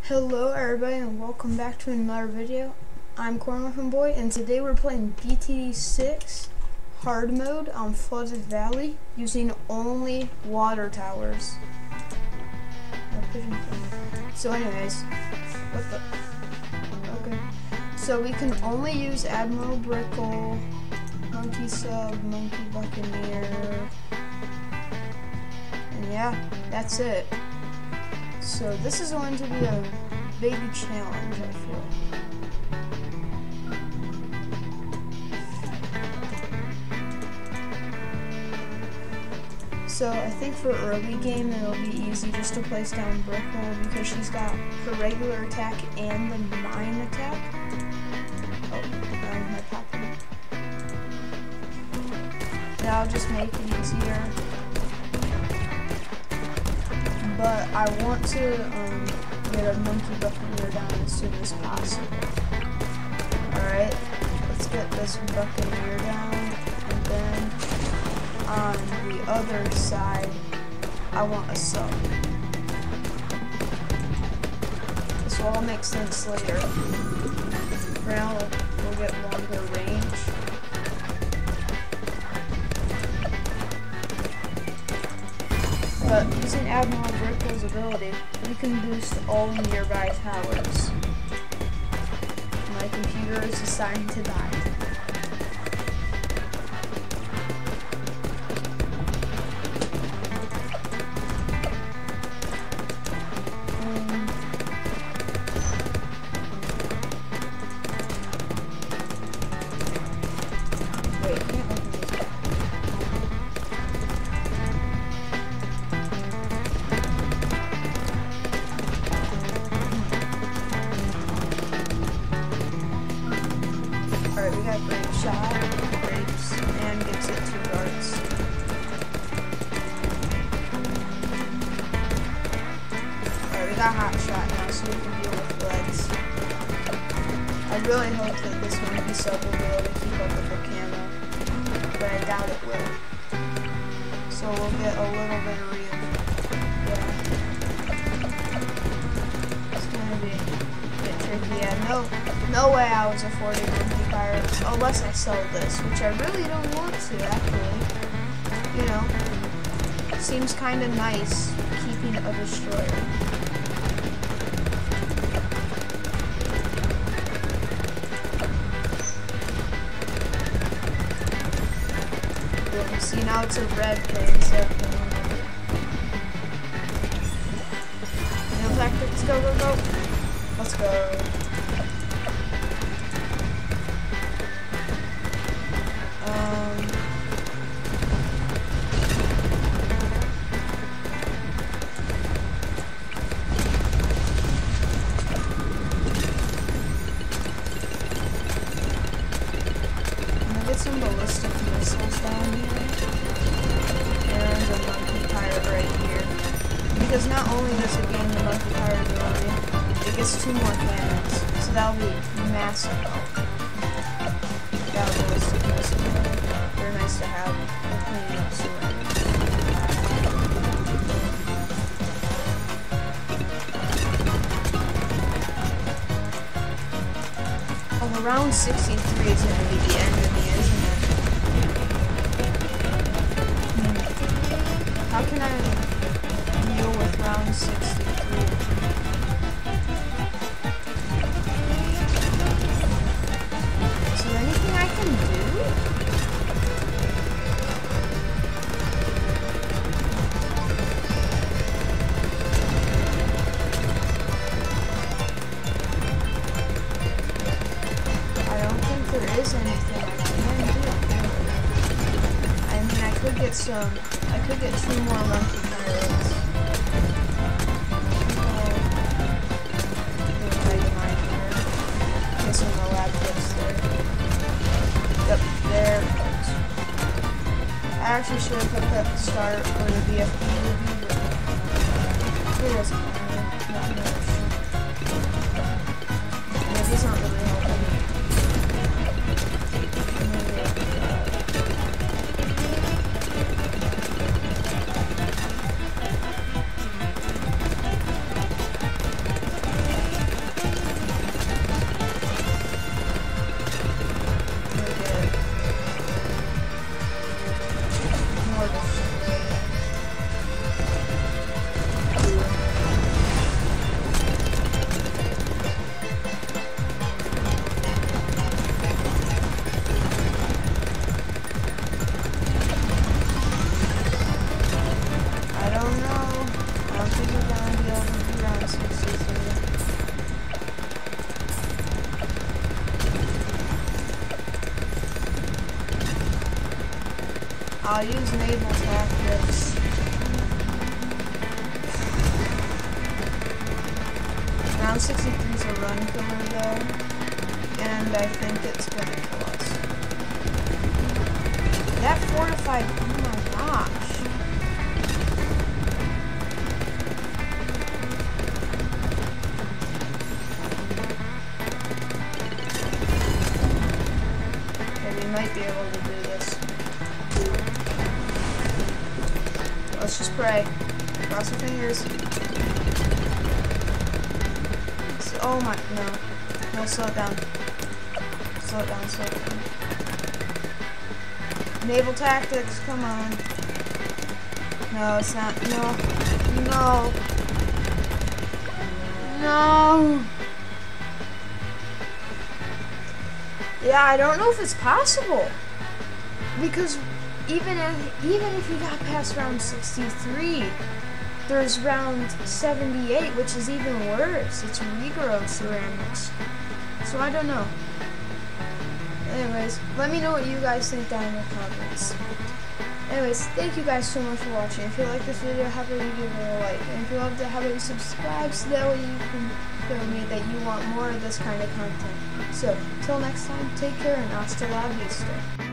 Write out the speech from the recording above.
Hello everybody and welcome back to another video. I'm Boy and today we're playing Btd6 hard mode on Flooded Valley using only water towers. So anyways, okay. So we can only use Admiral Brickle, Monkey Sub, Monkey Buccaneer, and yeah, that's it. So this is going to be a big challenge, I feel. So I think for early game it'll be easy just to place down Brickle because she's got her regular attack and the mine attack. Oh, my popping. That'll just make it easier. But I want to get a Monkey Buccaneer down as soon as possible. Alright, let's get this Buccaneer down, and then on the other side, I want a sub. This will all make sense later. For now, we'll get longer range. But using Admiral Brickle's ability, we can boost all nearby towers. My computer is assigned to die. Alright, we got great shot, breaks, and gets it 2 darts. Alright, we got hot shot now, so we can deal with leads. I really hope that this Monkey Sub will be able to keep up with the camo, but I doubt it will. So we'll get a little bit of real. Yeah. It's gonna be a bit tricky. Yeah, no way I was affording Monkey Pirates, unless I sell this, which I really don't want to, actually. You know, seems kind of nice keeping a destroyer. Boom, see, now it's a red play instead of blue. Nail tactics, go, go, go. Let's go. Some ballistic missiles down here, and a Monkey Pirate right here. Because not only does it gain the Monkey Pirate ability, it gets 2 more cannons, so that'll be massive help. Got a ballistic missile. They're nice to have. They're cleaning up soon. Oh, round 63 is going to be the end of me, isn't it? How can I deal with round 63? Is there anything I can do? I don't think there is anything I can do. I mean, I could get 2 more Monkey Pirates. Missing the lab kits there. Yep, there it goes. I actually should have put that at the start for the BFP review, but it doesn't matter. Not much. Yeah, these aren't really helping. we're gonna be able to do round 63. I'll use naval tactics. Round 63 is a run killer though, and I think it's gonna kill us. That fortified, oh my gosh. Okay, we might be able to do this. Let's just pray. Cross our fingers. Oh my, no, slow it down. Slow it down, slow it down. Naval tactics, come on. No, it's not, no. Yeah, I don't know if it's possible. Because even if you got past round 63, there's round 78, which is even worse. It's regrowth ceramics. So I don't know. Anyways, let me know what you guys think down in the comments. Anyways, thank you guys so much for watching. If you like this video, how about you give it a like? And if you loved it, how about you subscribe so that way you can show me that you want more of this kind of content. So, till next time, take care and hasta la vista.